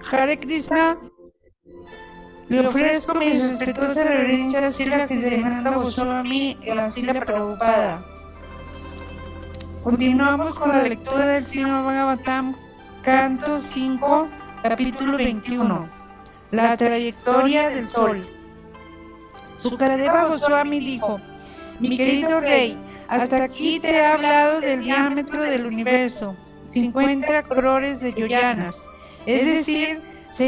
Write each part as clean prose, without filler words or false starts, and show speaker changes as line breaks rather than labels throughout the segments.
Hare Krishna, le ofrezco mis respetuosas reverencias a Srila Bhaktivedanta Goswami y a Srila Prabhupada. Continuamos con la lectura del Srimad Bhagavatam, canto 5, capítulo 21, la trayectoria del sol. Sukadeva Goswami dijo: mi querido rey, hasta aquí te he hablado del diámetro del universo, 50 crores de yoyanas, es decir,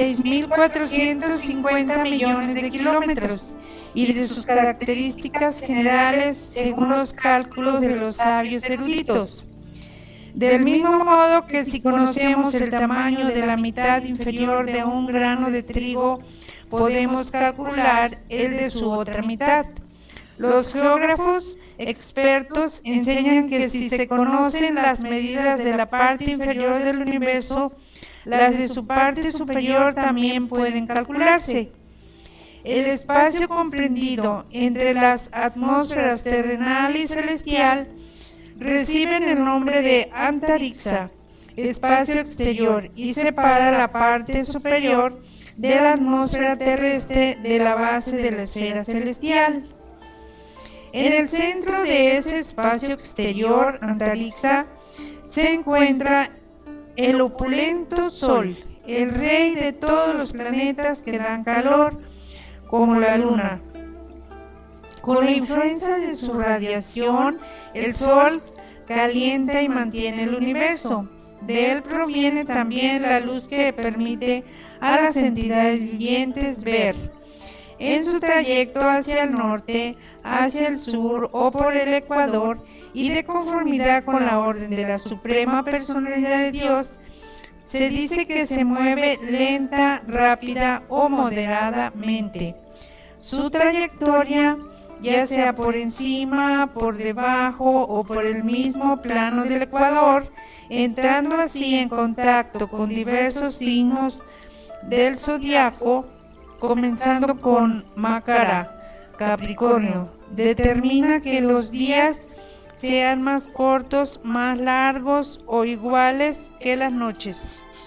6.450 millones de kilómetros, y de sus características generales según los cálculos de los sabios eruditos. Del mismo modo que si conocemos el tamaño de la mitad inferior de un grano de trigo, podemos calcular el de su otra mitad. Los geógrafos expertos enseñan que si se conocen las medidas de la parte inferior del universo, las de su parte superior también pueden calcularse. El espacio comprendido entre las atmósferas terrenal y celestial reciben el nombre de Antariksha, espacio exterior, y separa la parte superior de la atmósfera terrestre de la base de la esfera celestial. En el centro de ese espacio exterior, Antariksha, se encuentra el opulento Sol, el rey de todos los planetas que dan calor, como la Luna. Con la influencia de su radiación, el Sol calienta y mantiene el universo. De él proviene también la luz que permite a las entidades vivientes ver. En su trayecto hacia el norte, hacia el sur o por el ecuador, y de conformidad con la orden de la Suprema Personalidad de Dios, se dice que se mueve lenta, rápida o moderadamente. Su trayectoria, ya sea por encima, por debajo o por el mismo plano del ecuador, entrando así en contacto con diversos signos del zodiaco, comenzando con Makara, Capricornio, determina que los días sean más cortos, más largos o iguales que las noches.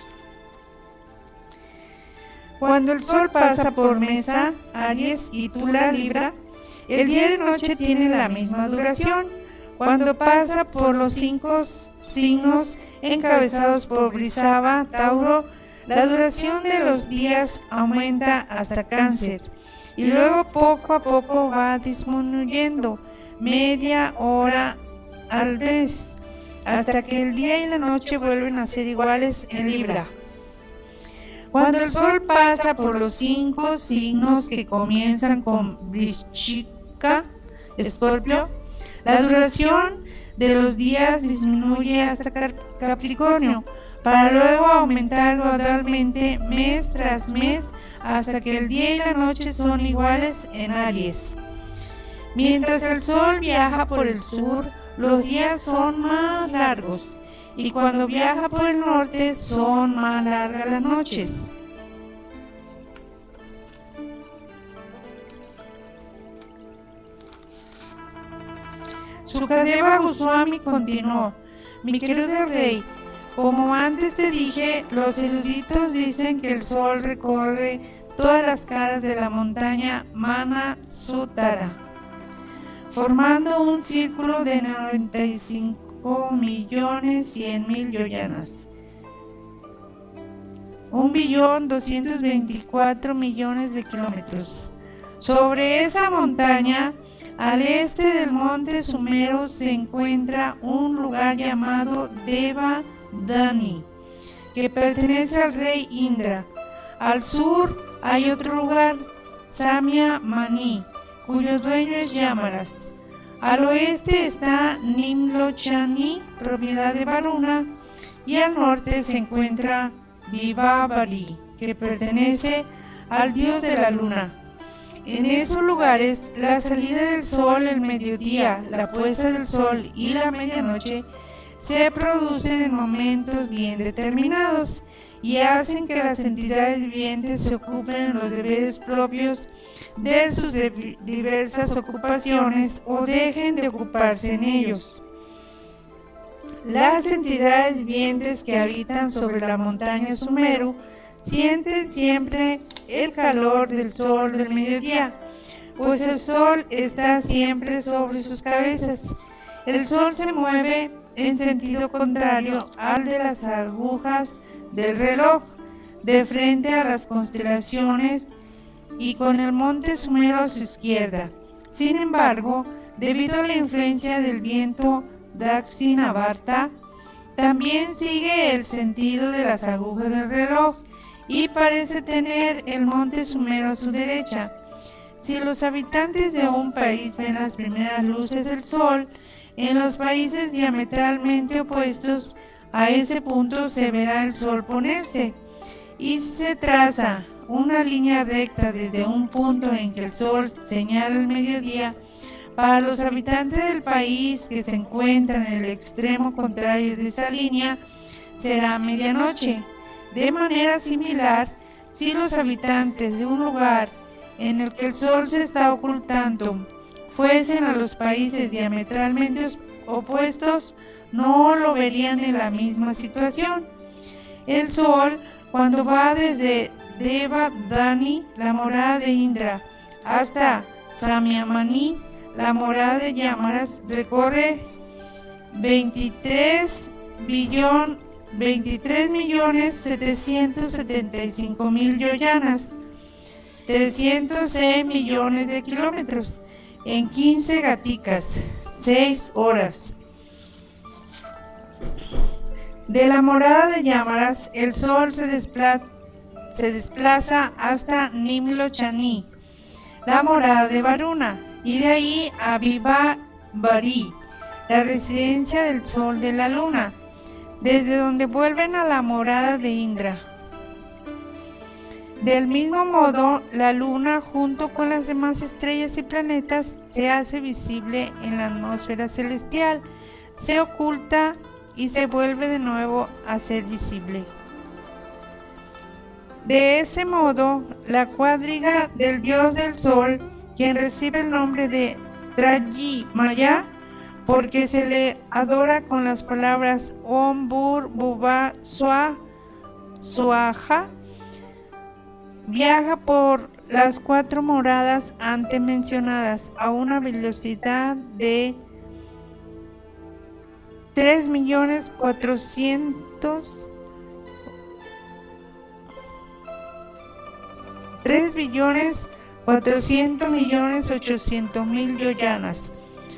Cuando el sol pasa por Mesa, Aries y Tula, Libra, el día y noche tienen la misma duración. Cuando pasa por los 5 signos encabezados por Brisaba, Tauro, la duración de los días aumenta hasta Cáncer, y luego poco a poco va disminuyendo, media hora al mes, hasta que el día y la noche vuelven a ser iguales en Libra. Cuando el sol pasa por los 5 signos que comienzan con Vrishchika, Escorpio, la duración de los días disminuye hasta Capricornio, para luego aumentar gradualmente mes tras mes hasta que el día y la noche son iguales en Aries. Mientras el sol viaja por el sur, los días son más largos, y cuando viaja por el norte son más largas las noches. Sukadeva Goswami continuó: mi querido rey, como antes te dije, los eruditos dicen que el sol recorre todas las caras de la montaña Manasutara, formando un círculo de 95.100.000 yoyanas, 1.224.000.000 de kilómetros. Sobre esa montaña, al este del monte Sumero, se encuentra un lugar llamado Deva Dani, que pertenece al rey Indra. Al sur hay otro lugar, Samya Mani, cuyo dueño es Yamaras. Al oeste está Nimlochani, propiedad de Varuna, y al norte se encuentra Vivabari, que pertenece al dios de la luna. En esos lugares, la salida del sol, el mediodía, la puesta del sol y la medianoche se producen en momentos bien determinados y hacen que las entidades vivientes se ocupen en los deberes propios de sus diversas ocupaciones o dejen de ocuparse en ellos. Las entidades vivientes que habitan sobre la montaña Sumeru sienten siempre el calor del sol del mediodía, pues el sol está siempre sobre sus cabezas. El sol se mueve en sentido contrario al de las agujas del reloj, de frente a las constelaciones y con el monte Sumero a su izquierda. Sin embargo, debido a la influencia del viento Daksinavarta, también sigue el sentido de las agujas del reloj y parece tener el monte Sumero a su derecha. Si los habitantes de un país ven las primeras luces del sol, en los países diametralmente opuestos a ese punto se verá el sol ponerse, y si se traza una línea recta desde un punto en que el sol señala el mediodía, para los habitantes del país que se encuentran en el extremo contrario de esa línea, será medianoche. De manera similar, si los habitantes de un lugar en el que el sol se está ocultando fuesen a los países diametralmente opuestos, no lo verían en la misma situación. El sol, cuando va desde Devadani, la morada de Indra, hasta Samyamani, la morada de Yamaras, recorre 23.775.000 yoyanas, 306 millones de kilómetros, en 15 gaticas, 6 horas. De la morada de Yamaras, el sol se desplaza hasta Nimlochani, la morada de Varuna, y de ahí a Vivavari, la residencia del sol de la luna, desde donde vuelven a la morada de Indra. Del mismo modo, la luna, junto con las demás estrellas y planetas, se hace visible en la atmósfera celestial, se oculta y se vuelve de nuevo a ser visible. De ese modo, la cuadriga del dios del sol, quien recibe el nombre de Trayimaya, porque se le adora con las palabras Om Bur Bhuva Swaha, viaja por las 4 moradas antes mencionadas a una velocidad de 3.400.800.000 yoyanas,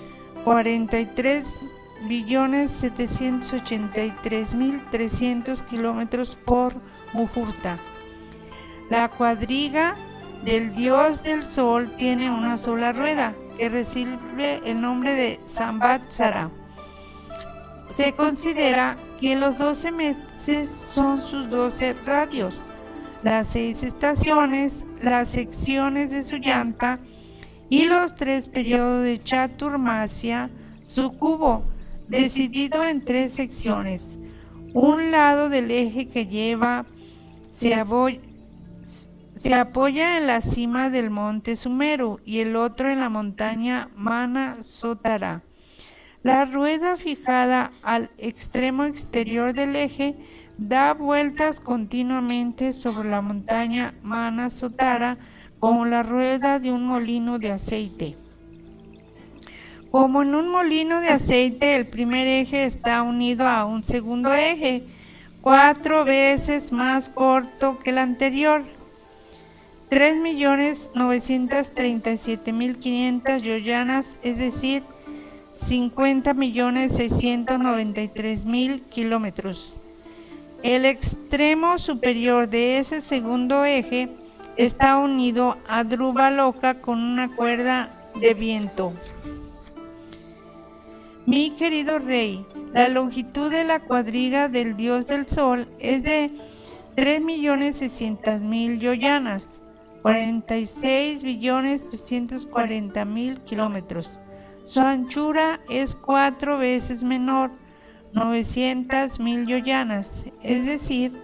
43.783.300 kilómetros por muhurta. La cuadriga del dios del sol tiene una sola rueda, que recibe el nombre de Samvatsara. Se considera que los 12 meses son sus 12 radios, las 6 estaciones, las secciones de su llanta y los 3 periodos de Chaturmasya, su cubo, decidido en 3 secciones. Un lado del eje que lleva se apoya en la cima del monte Sumeru y el otro en la montaña Manasotara. La rueda fijada al extremo exterior del eje da vueltas continuamente sobre la montaña Manasotara como la rueda de un molino de aceite. Como en un molino de aceite, el primer eje está unido a un segundo eje, 4 veces más corto que el anterior. 3.937.500 yoyanas, es decir, 50.693.000 kilómetros. El extremo superior de ese segundo eje está unido a Dhruva Loka con una cuerda de viento. Mi querido rey, la longitud de la cuadriga del dios del sol es de 3.600.000 yoyanas, 46.340.000 kilómetros. Su anchura es 4 veces menor, 900.000 yoyanas, es decir,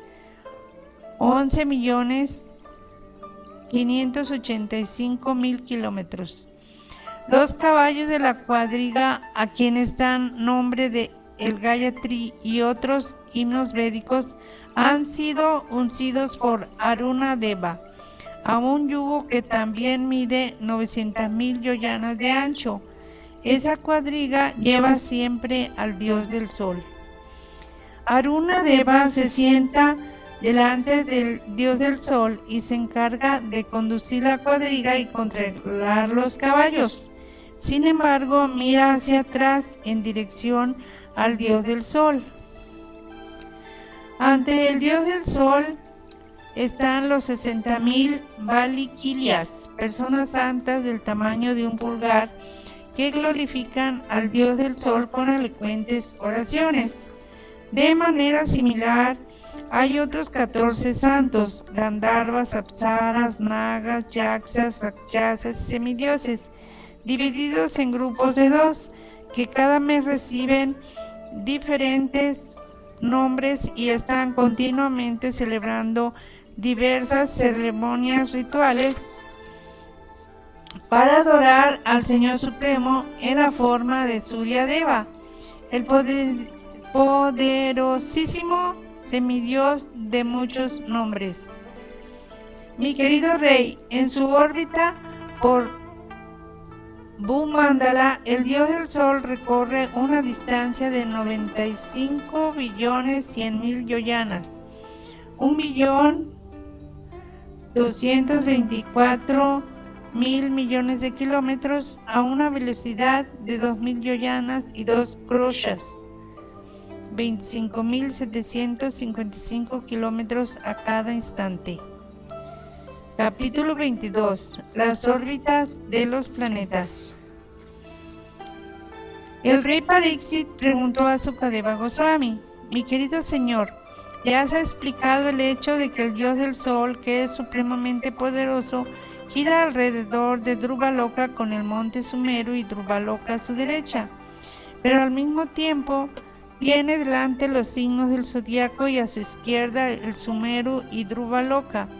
11.585.000 kilómetros. Los caballos de la cuadriga, a quienes dan nombre de el Gayatri y otros himnos védicos, han sido uncidos por Aruna Deva a un yugo que también mide 900,000 yoyanas de ancho. Esa cuadriga lleva siempre al dios del sol. Aruna Deva se sienta delante del dios del sol y se encarga de conducir la cuadriga y controlar los caballos. Sin embargo, mira hacia atrás en dirección al dios del sol. Ante el dios del sol están los 60,000 Valikilias, personas santas del tamaño de un pulgar, que glorifican al dios del sol con elocuentes oraciones. De manera similar, hay otros 14 santos, Gandharvas, Apsaras, Nagas, Yaksas, Rakshasas y semidioses, divididos en grupos de 2, que cada mes reciben diferentes nombres y están continuamente celebrando diversas ceremonias rituales para adorar al Señor Supremo en la forma de Surya Deva, el poderosísimo semidios de muchos nombres. Mi querido rey, en su órbita por Bhumandala, el dios del sol recorre una distancia de 95.100.000 yoyanas, 1.224.000 millones de kilómetros, a una velocidad de 2.000 yoyanas y 2 kroshas, 25.755 kilómetros a cada instante. Capítulo 22. Las órbitas de los planetas. El rey Pariksit preguntó a Sukadeva Goswami: mi querido señor, ya has explicado el hecho de que el dios del sol, que es supremamente poderoso, gira alrededor de Dhruvaloka con el monte Sumeru y Dhruvaloka a su derecha, pero al mismo tiempo tiene delante los signos del zodiaco y a su izquierda el Sumeru y Dhruvaloka.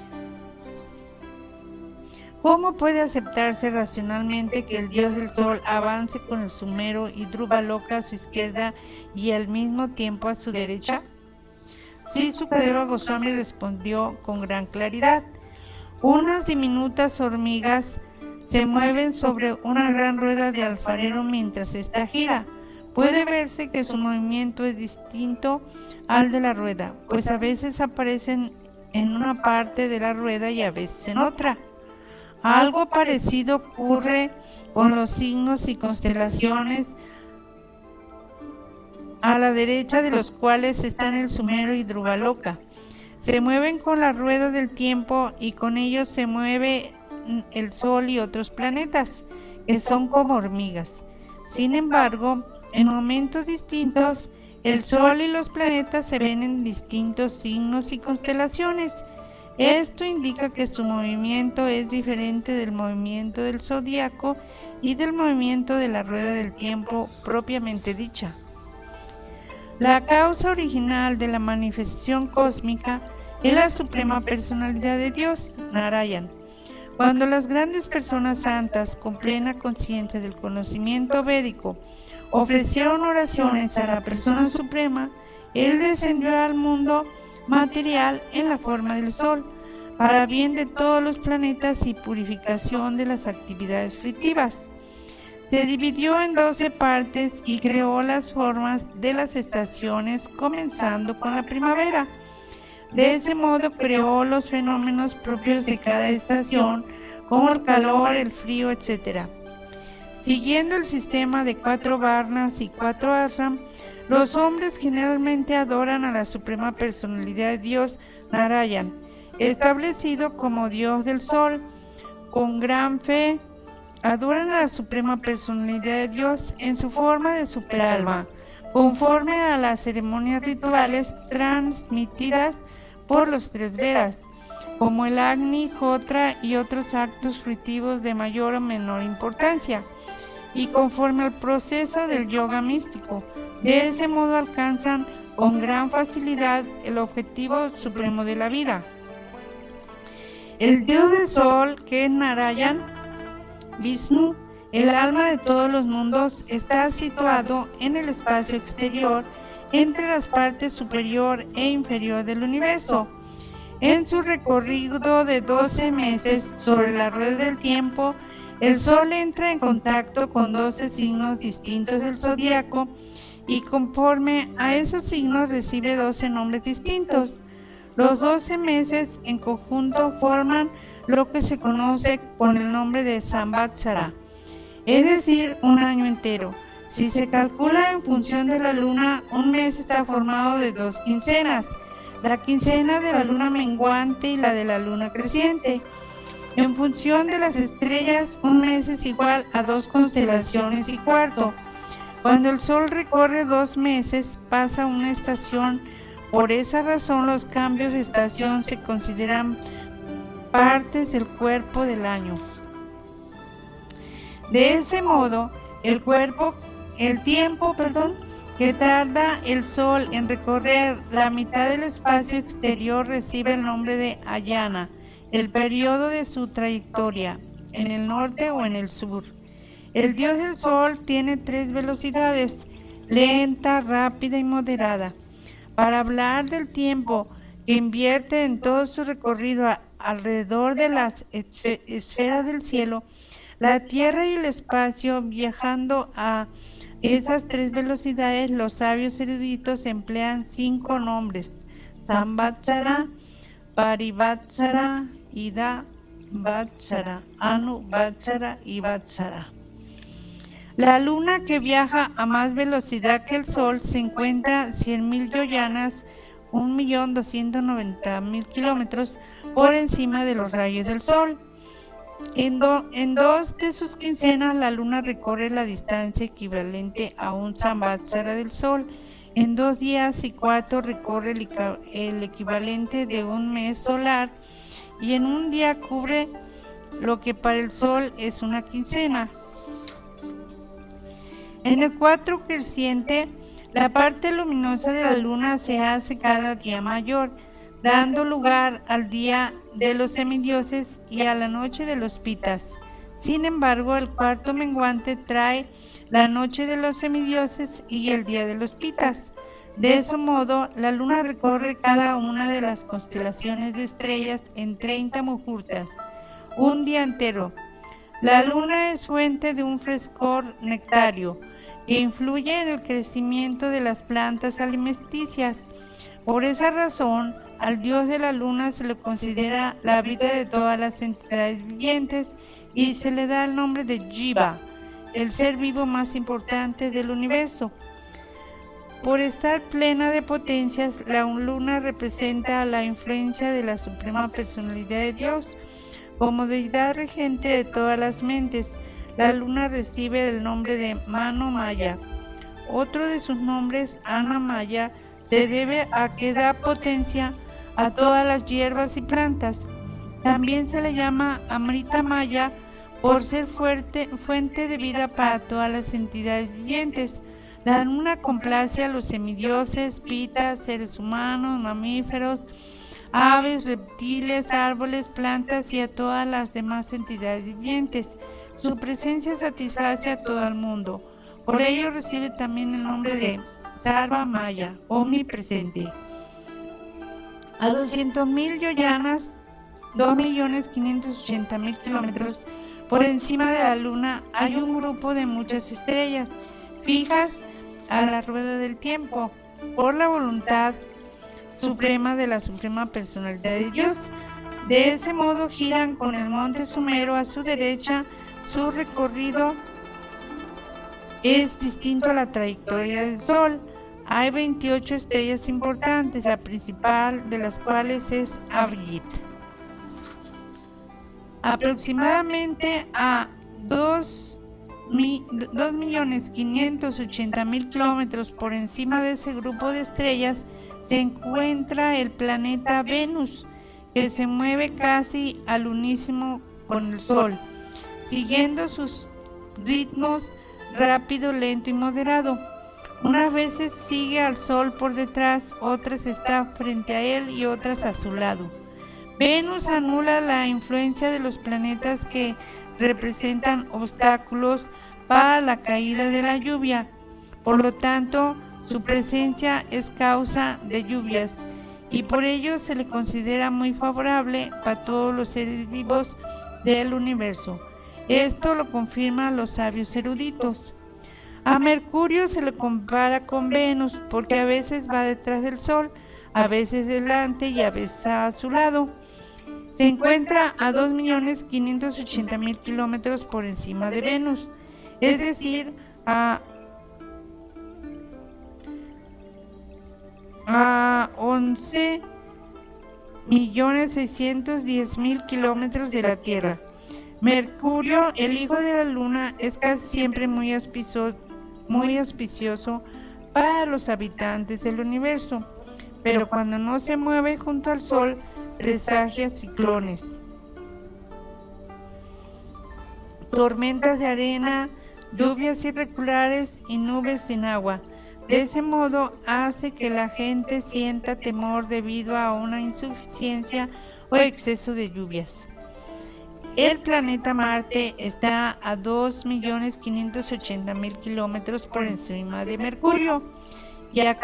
¿Cómo puede aceptarse racionalmente que el dios del sol avance con el Sumeru y Dhruvaloka a su izquierda y al mismo tiempo a su derecha? Sí, Sukadeva Goswami respondió con gran claridad. Unas diminutas hormigas se mueven sobre una gran rueda de alfarero mientras ésta gira. Puede verse que su movimiento es distinto al de la rueda, pues a veces aparecen en una parte de la rueda y a veces en otra. Algo parecido ocurre con los signos y constelaciones, a la derecha de los cuales están el Sumeru y Dhruvaloka. Se mueven con la rueda del tiempo y con ellos se mueve el Sol y otros planetas, que son como hormigas. Sin embargo, en momentos distintos, el Sol y los planetas se ven en distintos signos y constelaciones. Esto indica que su movimiento es diferente del movimiento del zodiaco y del movimiento de la rueda del tiempo propiamente dicha. La causa original de la manifestación cósmica es la suprema personalidad de Dios, Narayan. Cuando las grandes personas santas, con plena conciencia del conocimiento védico, ofrecieron oraciones a la persona suprema, Él descendió al mundo material en la forma del sol, para bien de todos los planetas y purificación de las actividades fructíferas. Se dividió en 12 partes y creó las formas de las estaciones, comenzando con la primavera. De ese modo creó los fenómenos propios de cada estación, como el calor, el frío, etc. Siguiendo el sistema de 4 varnas y 4 ashram, los hombres generalmente adoran a la suprema personalidad de Dios, Narayan, establecido como Dios del Sol. Con gran fe, adoran a la suprema personalidad de Dios en su forma de superalma, conforme a las ceremonias rituales transmitidas por los 3 Vedas, como el Agni, Hotra y otros actos fructíferos de mayor o menor importancia, y conforme al proceso del yoga místico. De ese modo alcanzan con gran facilidad el objetivo supremo de la vida. El Dios del Sol, que es Narayan, Vishnu, el alma de todos los mundos, está situado en el espacio exterior entre las partes superior e inferior del universo. En su recorrido de 12 meses sobre la rueda del tiempo, el Sol entra en contacto con 12 signos distintos del zodiaco y conforme a esos signos recibe 12 nombres distintos. Los 12 meses en conjunto forman lo que se conoce con el nombre de Samvatsara, es decir, un año entero. Si se calcula en función de la luna, un mes está formado de 2 quincenas, la quincena de la luna menguante y la de la luna creciente. En función de las estrellas, un mes es igual a 2 constelaciones y cuarto. Cuando el Sol recorre 2 meses, pasa una estación. Por esa razón, los cambios de estación se consideran partes del cuerpo del año. De ese modo, el tiempo que tarda el Sol en recorrer la mitad del espacio exterior recibe el nombre de Ayana, el periodo de su trayectoria, en el norte o en el sur. El dios del Sol tiene 3 velocidades: lenta, rápida y moderada. Para hablar del tiempo que invierte en todo su recorrido alrededor de las esferas del cielo, la Tierra y el espacio, viajando a esas 3 velocidades, los sabios eruditos emplean 5 nombres: Samvatsara, Parivatsara, Ida Vatsara, Anu Vatsara y Vatsara. La luna, que viaja a más velocidad que el Sol, se encuentra a 100.000 yoyanas, 1.290.000 kilómetros, por encima de los rayos del Sol. En 2 de sus quincenas, la luna recorre la distancia equivalente a un samvatsara del Sol. En 2 días y 4 recorre el equivalente de un mes solar, y en un día cubre lo que para el Sol es una quincena. En el 4 creciente, la parte luminosa de la luna se hace cada día mayor, dando lugar al día de los semidioses y a la noche de los pitas. Sin embargo, el 4 menguante trae la noche de los semidioses y el día de los pitas. De ese modo, la luna recorre cada una de las constelaciones de estrellas en 30 muhurtas, un día entero. La luna es fuente de un frescor nectario que influye en el crecimiento de las plantas alimenticias. Por esa razón, al dios de la luna se le considera la vida de todas las entidades vivientes y se le da el nombre de Jiva, el ser vivo más importante del universo. Por estar plena de potencias, la luna representa la influencia de la suprema personalidad de Dios. Como deidad regente de todas las mentes, la luna recibe el nombre de Mano Maya. Otro de sus nombres, Ana Maya, se debe a que da potencia a todas las hierbas y plantas. También se le llama Amrita Maya por ser fuente de vida para todas las entidades vivientes. La luna complace a los semidioses, pitas, seres humanos, mamíferos, aves, reptiles, árboles, plantas y a todas las demás entidades vivientes. Su presencia satisface a todo el mundo. Por ello recibe también el nombre de Sarva Maya, omnipresente. A 200.000 yoyanas, 2.580.000 kilómetros, por encima de la luna hay un grupo de muchas estrellas fijas a la rueda del tiempo, por la voluntad suprema de la suprema personalidad de Dios. De ese modo giran con el monte Sumero a su derecha. Su recorrido es distinto a la trayectoria del Sol. Hay 28 estrellas importantes, la principal de las cuales es Abhijit. Aproximadamente a 2.580.000 kilómetros por encima de ese grupo de estrellas se encuentra el planeta Venus, que se mueve casi al unísono con el Sol, siguiendo sus ritmos rápido, lento y moderado. Unas veces sigue al Sol por detrás, otras está frente a él y otras a su lado. Venus anula la influencia de los planetas que representan obstáculos para la caída de la lluvia. Por lo tanto, Su presencia es causa de lluvias y por ello se le considera muy favorable para todos los seres vivos del universo. Esto lo confirman los sabios eruditos. A Mercurio se le compara con Venus porque a veces va detrás del Sol, a veces delante y a veces a su lado. Se encuentra a 2.580.000 kilómetros por encima de Venus, es decir, a 11.610.000 kilómetros de la Tierra. Mercurio, el hijo de la Luna, es casi siempre muy auspicioso para los habitantes del universo, pero cuando no se mueve junto al Sol, presagia ciclones, tormentas de arena, lluvias irregulares y nubes sin agua. De ese modo hace que la gente sienta temor debido a una insuficiencia o exceso de lluvias. El planeta Marte está a 2.580.000 kilómetros por encima de Mercurio y a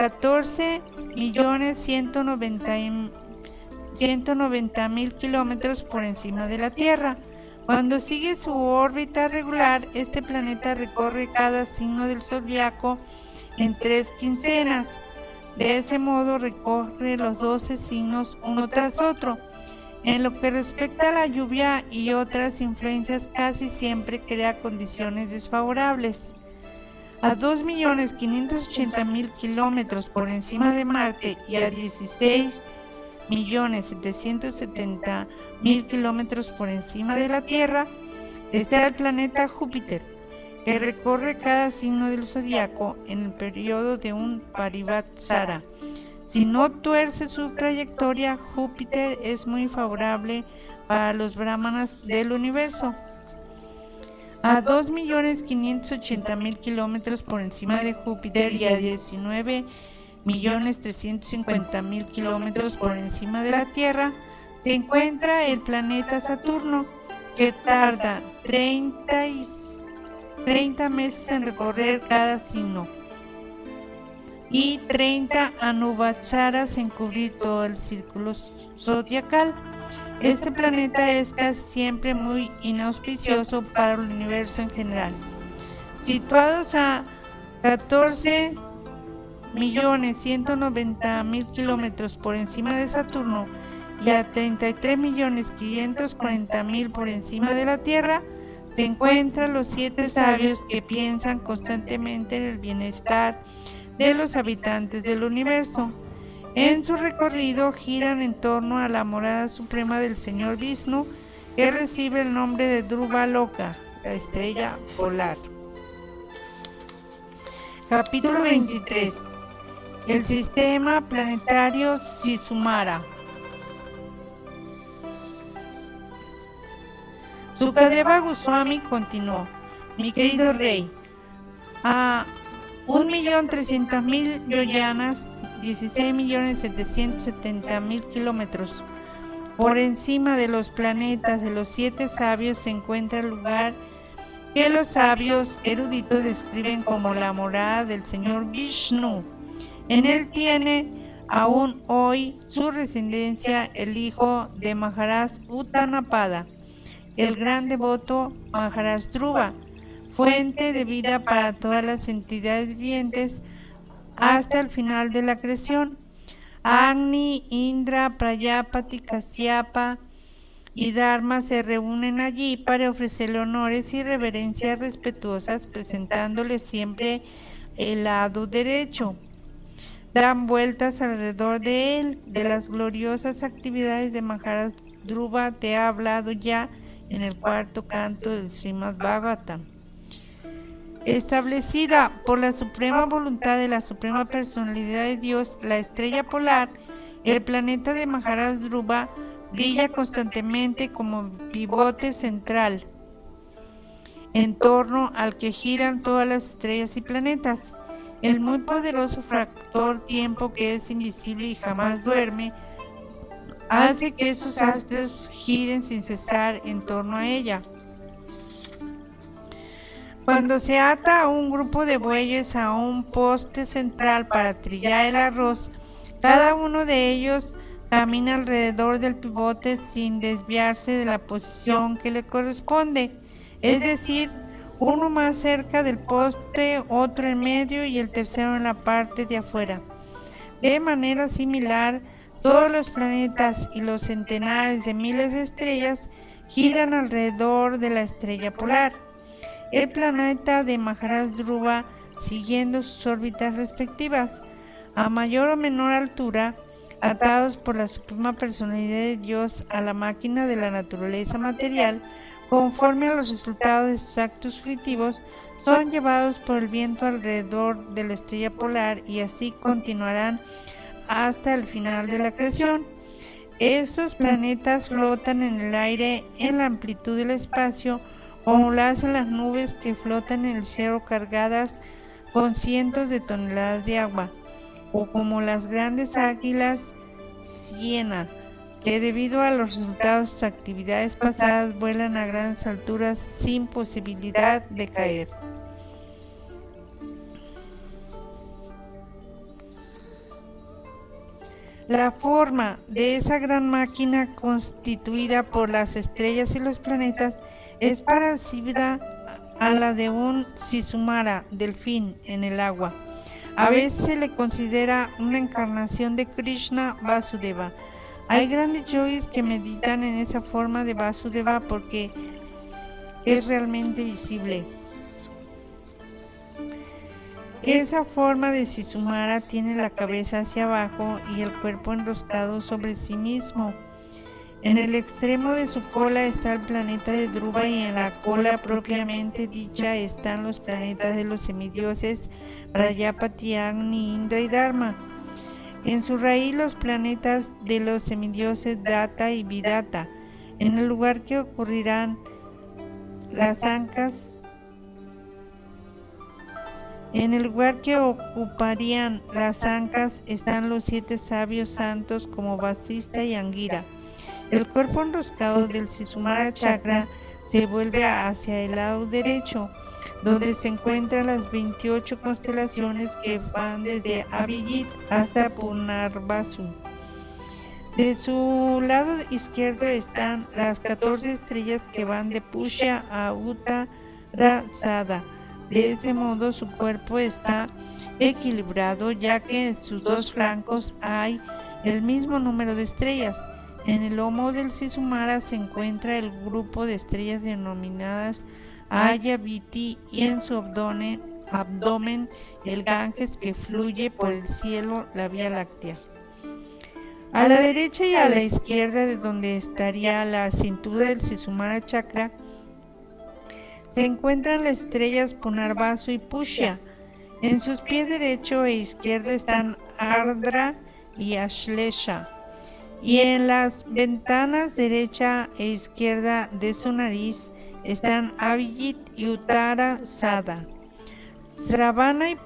14.190.000 kilómetros por encima de la Tierra. Cuando sigue su órbita regular, este planeta recorre cada signo del zodiaco en 3 quincenas. De ese modo recorre los 12 signos uno tras otro. En lo que respecta a la lluvia y otras influencias, casi siempre crea condiciones desfavorables. A 2.580.000 kilómetros por encima de Marte y a 16.770.000 kilómetros por encima de la Tierra está el planeta Júpiter, que recorre cada signo del zodiaco en el periodo de un Parivatsara. Si no tuerce su trayectoria, Júpiter es muy favorable para los brahmanas del universo. A 2.580.000 kilómetros por encima de Júpiter y a 19.350.000 kilómetros por encima de la Tierra se encuentra el planeta Saturno, que tarda 30 meses en recorrer cada signo y 30 anuvatsaras en cubrir todo el círculo zodiacal. Este planeta es casi siempre muy inauspicioso para el universo en general. Situados a 14.190.000 kilómetros por encima de Saturno y a 33.540.000 por encima de la Tierra, se encuentran los 7 sabios que piensan constantemente en el bienestar de los habitantes del universo. En su recorrido giran en torno a la morada suprema del señor Vishnu, que recibe el nombre de Dhruva Loka, la estrella polar. Capítulo 23. El sistema planetario Sisumara. Sukadeva Goswami continuó: mi querido rey, a 1.300.000 yoyanas, 16.770.000 kilómetros por encima de los planetas de los 7 sabios se encuentra el lugar que los sabios eruditos describen como la morada del señor Vishnu. En él tiene aún hoy su residencia el hijo de Maharaj Uttanapada, el gran devoto Maharaj Dhruva, fuente de vida para todas las entidades vivientes hasta el final de la creación. Agni, Indra, Prayapati, Kasyapa y Dharma se reúnen allí para ofrecerle honores y reverencias respetuosas, presentándole siempre el lado derecho. Dan vueltas alrededor de él. De las gloriosas actividades de Maharaj Dhruva te he hablado ya en el 4º canto del Srimad Bhagavatam. Establecida por la suprema voluntad de la suprema personalidad de Dios, la estrella polar, el planeta de Maharaj Dhruva brilla constantemente como pivote central en torno al que giran todas las estrellas y planetas. El muy poderoso factor tiempo, que es invisible y jamás duerme, hace que esos astros giren sin cesar en torno a ella. Cuando se ata a un grupo de bueyes a un poste central para trillar el arroz, cada uno de ellos camina alrededor del pivote sin desviarse de la posición que le corresponde, es decir, uno más cerca del poste, otro en medio y el tercero en la parte de afuera. De manera similar, todos los planetas y los centenares de miles de estrellas giran alrededor de la estrella polar. El planeta de Maharaj Dhruva siguiendo sus órbitas respectivas, a mayor o menor altura, atados por la suprema personalidad de Dios a la máquina de la naturaleza material, conforme a los resultados de sus actos fruitivos, son llevados por el viento alrededor de la estrella polar y así continuarán hasta el final de la creación. Estos planetas flotan en el aire en la amplitud del espacio, como lo hacen las nubes que flotan en el cielo cargadas con cientos de toneladas de agua, o como las grandes águilas siena, que debido a los resultados de sus actividades pasadas vuelan a grandes alturas sin posibilidad de caer. La forma de esa gran máquina constituida por las estrellas y los planetas es parecida a la de un sisumara, delfín, en el agua. A veces se le considera una encarnación de Krishna Vasudeva. Hay grandes yogis que meditan en esa forma de Vasudeva porque es realmente visible. Esa forma de Sisumara tiene la cabeza hacia abajo y el cuerpo enroscado sobre sí mismo. En el extremo de su cola está el planeta de Dhruva y en la cola propiamente dicha están los planetas de los semidioses Prajapati, Agni, Indra y Dharma. En su raíz los planetas de los semidioses Data y Vidata. En el lugar que ocurrirán las ancas, en el lugar que ocuparían las ancas están los 7 sabios santos como Vasista y Angira. El cuerpo enroscado del Sisumara Chakra se vuelve hacia el lado derecho, donde se encuentran las 28 constelaciones que van desde Abhijit hasta Punarvasu. De su lado izquierdo están las 14 estrellas que van de Pushya a Uttarasada. De ese modo su cuerpo está equilibrado, ya que en sus dos flancos hay el mismo número de estrellas. En el lomo del Sisumara se encuentra el grupo de estrellas denominadas Ayaviti y en su abdomen el Ganges que fluye por el cielo, la Vía Láctea. A la derecha y a la izquierda de donde estaría la cintura del Sisumara Chakra se encuentran las estrellas Punarvasu y Pushya. En sus pies derecho e izquierdo están Ardra y Ashlesha. Y en las ventanas derecha e izquierda de su nariz están Abhijit y Uttarasada. Sravana y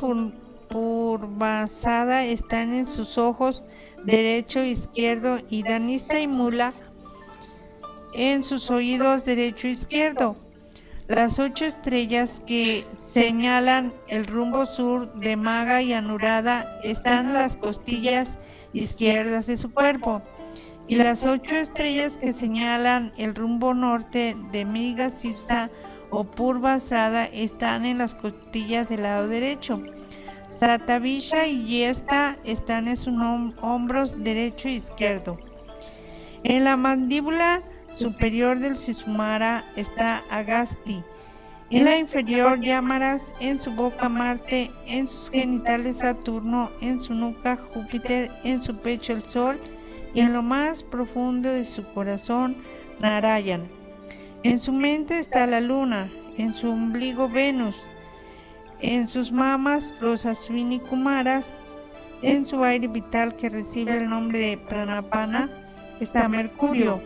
Purvasada están en sus ojos derecho e izquierdo y Dhanista y Mula en sus oídos derecho e izquierdo. Las 8 estrellas que señalan el rumbo sur de Maga y Anuradha están en las costillas izquierdas de su cuerpo. Y las 8 estrellas que señalan el rumbo norte de Mriga Sirsa o Purvasada están en las costillas del lado derecho. Satavisha y Yesta están en sus hombros derecho e izquierdo. En la mandíbula superior del Sisumara está Agasti. En la inferior Yamaras, en su boca Marte, en sus genitales Saturno, en su nuca Júpiter, en su pecho el Sol y en lo más profundo de su corazón Narayan. En su mente está la luna, en su ombligo Venus, en sus mamas los Ashwini Kumaras, en su aire vital que recibe el nombre de Pranapana está Mercurio,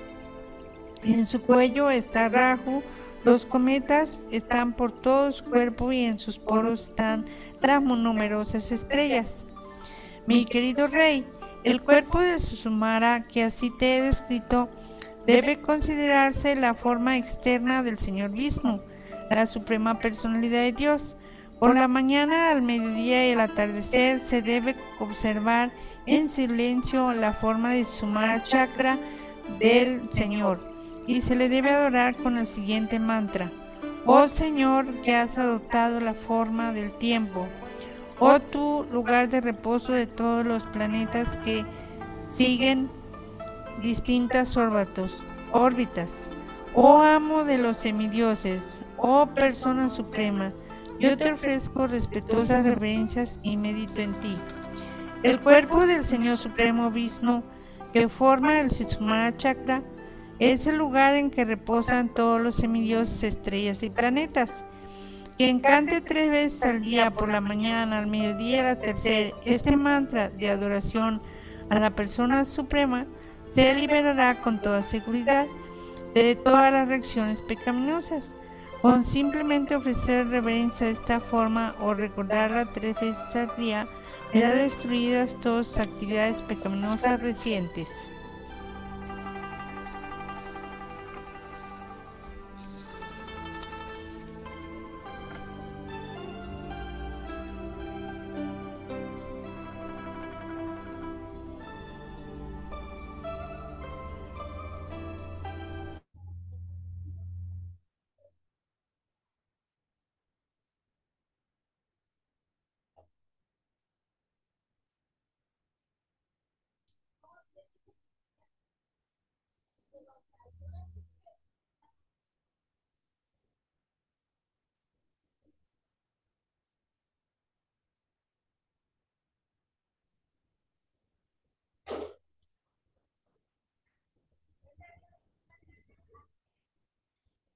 en su cuello está Rahu, los cometas están por todo su cuerpo y en sus poros están las numerosas estrellas. Mi querido rey, el cuerpo de Sisumara que así te he descrito debe considerarse la forma externa del señor Vishnu. la suprema personalidad de Dios. Por la mañana, al mediodía y al atardecer se debe observar en silencio la forma de Sumara Chakra del Señor y se le debe adorar con el siguiente mantra: oh Señor, que has adoptado la forma del tiempo, oh tú, lugar de reposo de todos los planetas que siguen distintas órbitas, oh amo de los semidioses, oh persona suprema, yo te ofrezco respetuosas reverencias y medito en ti. El cuerpo del Señor Supremo Vishnu, que forma el Sumara Chakra, es el lugar en que reposan todos los semidioses, estrellas y planetas. Quien cante 3 veces al día, por la mañana, al mediodía y al atardecer, este mantra de adoración a la persona suprema, se liberará con toda seguridad de todas las reacciones pecaminosas. Con simplemente ofrecer reverencia de esta forma o recordarla 3 veces al día, verá destruidas todas sus actividades pecaminosas recientes.